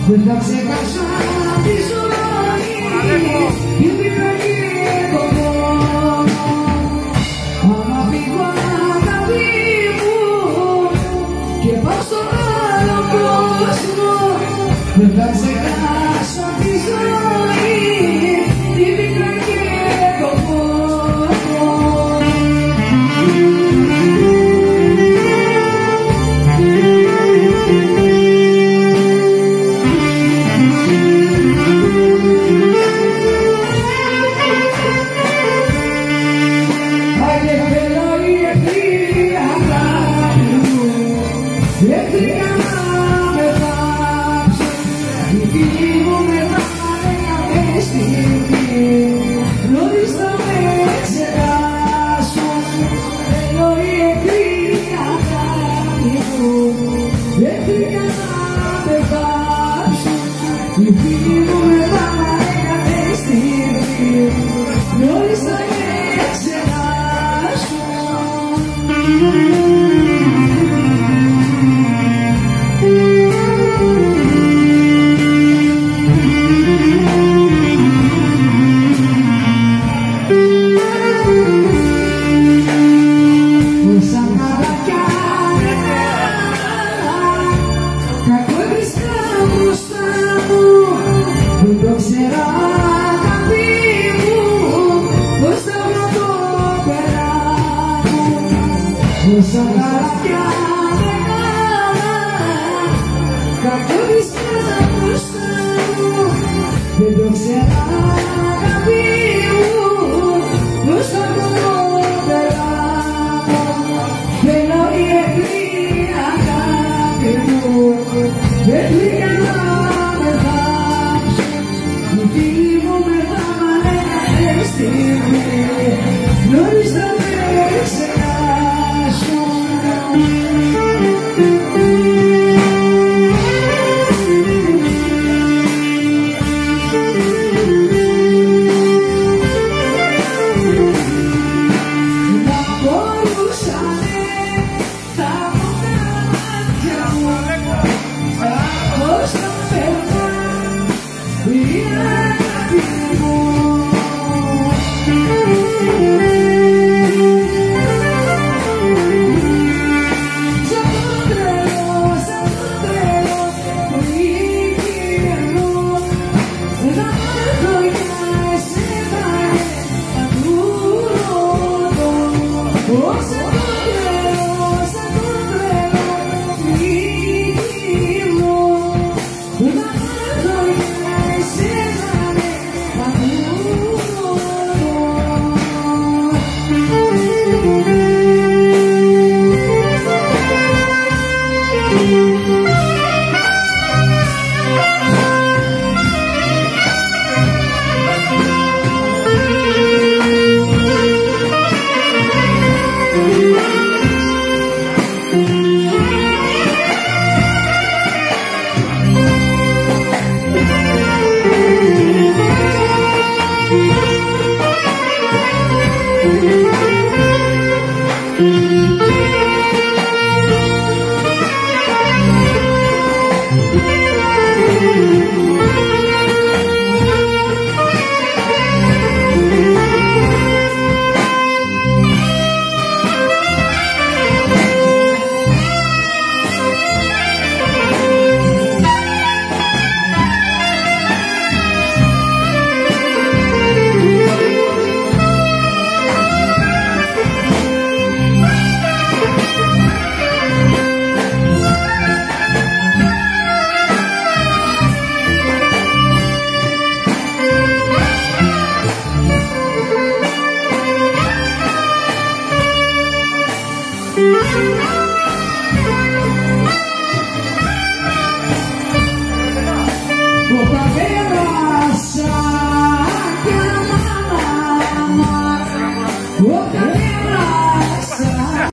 Δεν θα ξεχάσω τη ζωή, τη πήρα και εγώ. Άμα φύγω αγάπη μου και πάω στον άλλο κόσμο, δεν θα ξεχάσω τη ζωή, τη πήρα και εγώ. Όσα καράβια μεγάλα κακόβρισκα μπροστά μου, δεν το ξέρα αγάπη μου, πώς θα το περνάω. Θέλω η εχθρή αγάπη μου, εχθρή για να με θάψω. Οι φίλοι μου με θα μ' ανέχανε στιγμή, νωρίς θα με ξεχάσω. Yeah.